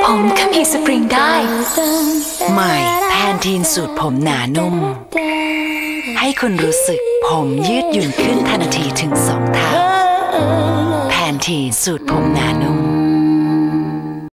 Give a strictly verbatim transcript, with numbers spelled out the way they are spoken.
ผมก็มีสปริงได้ใหม่แพนทีนสูตรผมหนานุ่มให้คุณรู้สึกผมยืดหยุ่นขึ้นทันทีถึงสองเท่าแพนทีนสูตรผมหนานุ่ม